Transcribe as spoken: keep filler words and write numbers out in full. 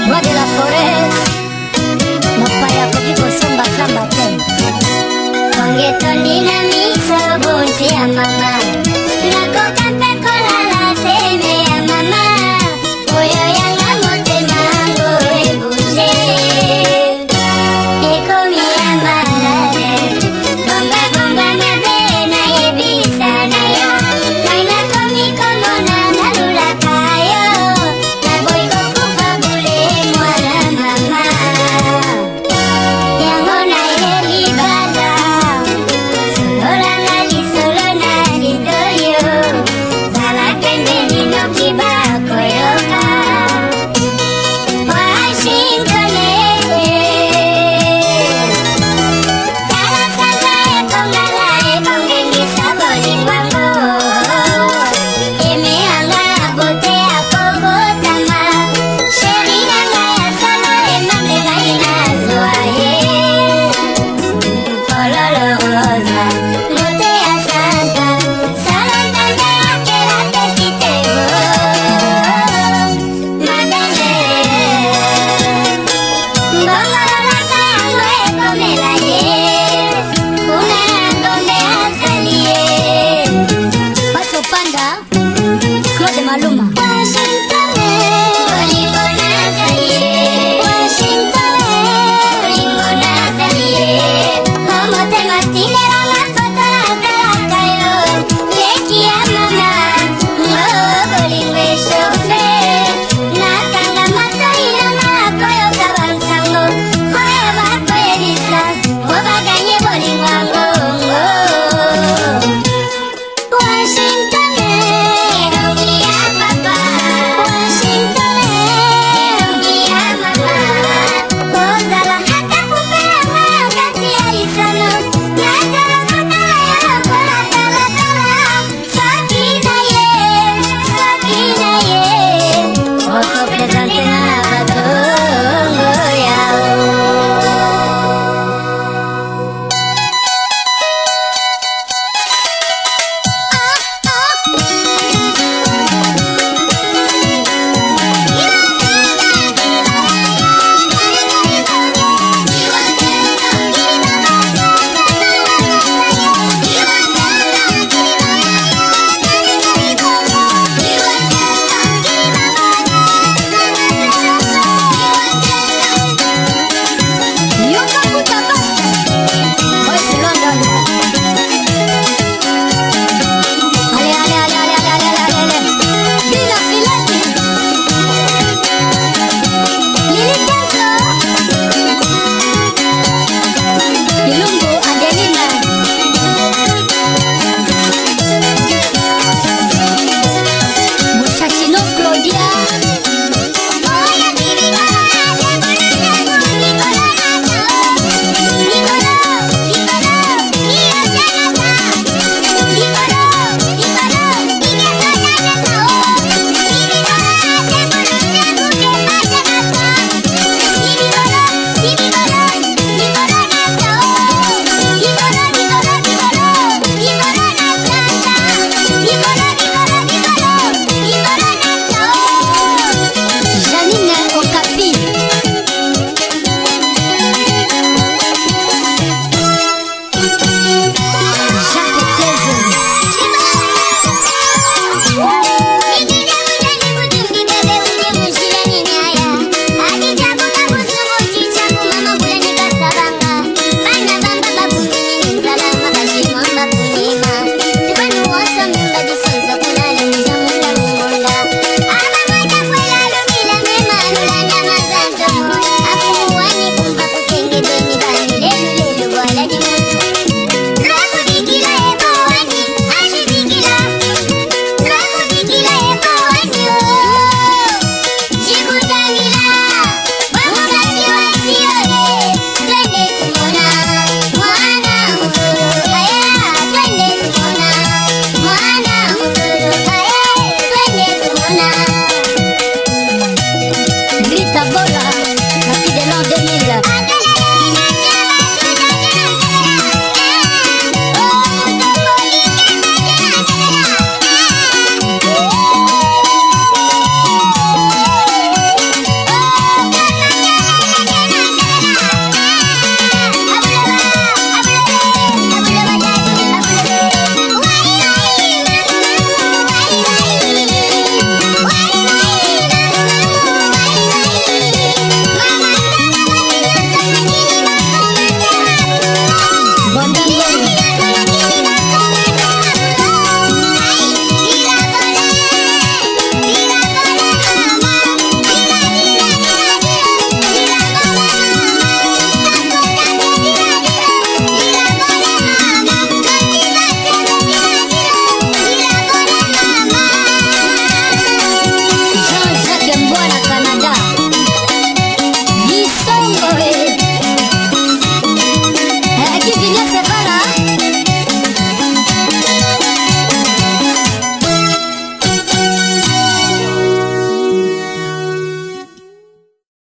Roi de la forêt, mapaya kuliko samba samba tena. Ongetolina miso bunti ya mama, nako kampe kolala teme ya mama. Oyo yanga motema ngo ebuje, ekomi ya malade. Bomba bomba mabe na yebisa na yo, naina komi komona na lula kayo. Na boiko kufa bule mwana mama, yango na yeli bada. Solola ngali solo nali doyo, zala pembeni no kiba koyoka. Washington kala sanga e kongala e kongengi saboli mwango. Eme anga bote akogo tama, sheri anga ya solo e mamle gaina zoa e. Pololo rosa, mote ya santa, salantanda akela tekitego. Madame, mbongolola kango e komela ye, una ngombe asali ye. Pacho Panda, Claude Maluma. Washington